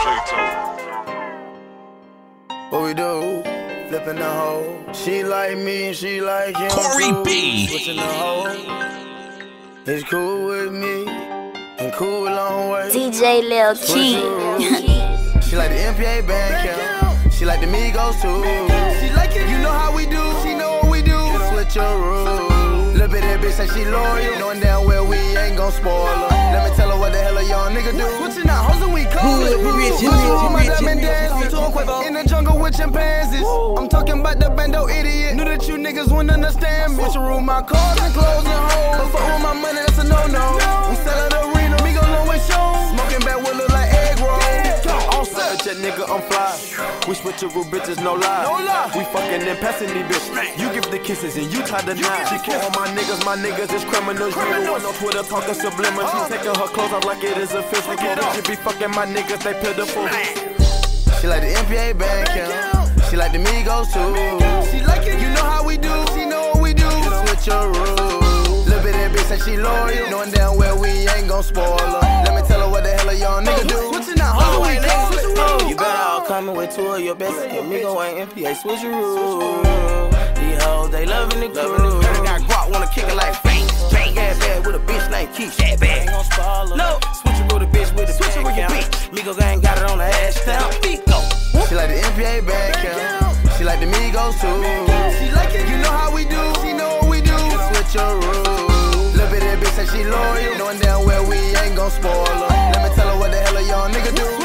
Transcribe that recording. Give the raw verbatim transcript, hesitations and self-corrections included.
What we do? Flipping the hoe. She like me and she like him. Corey too. B. Switching the hoe. It's cool with me and cool long way. D J Lil Key. She like the N P A band camp. She like the Migos too. She like it. You know how we do. She know what we do. Switch your rules. Little bit that bitch say she loyal. Knowing damn well we ain't gon' spoil her. Let me tell her what the hell a young nigga do. Switching out hoes and we cold. Hood, we rich, we rich, we rich. In the jungle with chimpanzees. I'm talking about the bando idiot. Knew that you niggas wouldn't understand me. Switch room my cars and clothes and hoes. But fuck with my money, that's a no-no. We sell at the arena, we gon' long way shows. Smoking back will look like egg roll. On set, that nigga, I'm fly. We switcheroo bitches, no lie. No lie. We fucking and passing these bitches. You give the kisses and you tie the knot. She kiss all my niggas, my niggas is criminals. You the one on Twitter talking subliminal. She taking her clothes off like it is a physical. She be fucking my niggas, they pitiful. She like the N P A band camp. She like the Migos too. She like it. You know how we do. She know what we do. Switch your rules. Little bit that bitch say she loyal. Knowing damn well we ain't gon' spoil her. Let me tell her what the hell a young nigga do. Switching out hoes and we cold. You better all coming with two of your best. Your Migo ain't N P A, switch your rules. These hoes, they loving the crew. Got guap, wanna kick it like bang, bang. Yeah, bad with a bitch named Keith. Yeah, bad. No, switch your with a bitch with a Switch it with your bitch. Migo gang got it on the hashtag. Migo. She like the N P A band camp. She like the Migos too. She like it. You know how we do. She know what we do. Switch your rules. Little bit that bitch say she loyal. Knowing damn well we ain't gon' spoil her. Let me tell her what the hell a young nigga do.